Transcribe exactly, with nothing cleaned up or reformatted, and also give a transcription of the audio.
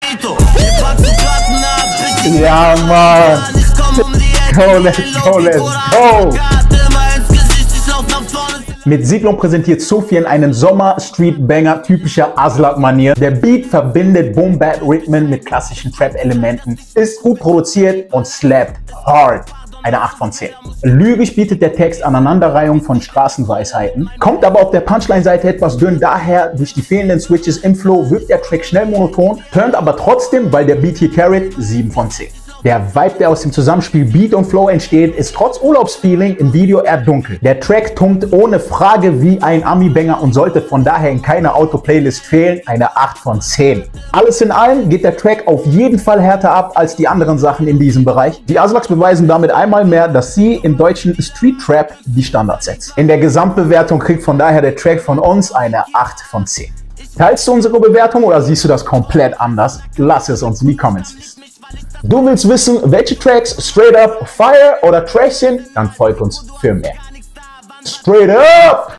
Ja, Mann. Go, let's go, let's go. Mit Siedlung präsentiert Sofian einen Sommer-Street-Banger typischer Aslak-Manier. Der Beat verbindet Boom-Bap-Rhythmen mit klassischen Trap-Elementen, ist gut produziert und slappt hard. Eine acht von zehn. Lyrisch bietet der Text Aneinanderreihung von Straßenweisheiten, kommt aber auf der Punchline-Seite etwas dünn, daher durch die fehlenden Switches im Flow wirkt der Track schnell monoton, turnt aber trotzdem, weil der Beat hier carried, sieben von zehn. Der Vibe, der aus dem Zusammenspiel Beat und Flow entsteht, ist trotz Urlaubsfeeling im Video eher dunkel. Der Track tunkt ohne Frage wie ein Ami-Banger und sollte von daher in keiner Auto-Playlist fehlen, eine acht von zehn. Alles in allem geht der Track auf jeden Fall härter ab als die anderen Sachen in diesem Bereich. Die Aslaks beweisen damit einmal mehr, dass sie im deutschen Street-Trap die Standards setzen. In der Gesamtbewertung kriegt von daher der Track von uns eine acht von zehn. Teilst du unsere Bewertung oder siehst du das komplett anders? Lass es uns in die Comments wissen. Du willst wissen, welche Tracks straight up Fire oder Trash sind? Dann folgt uns für mehr. Straight up!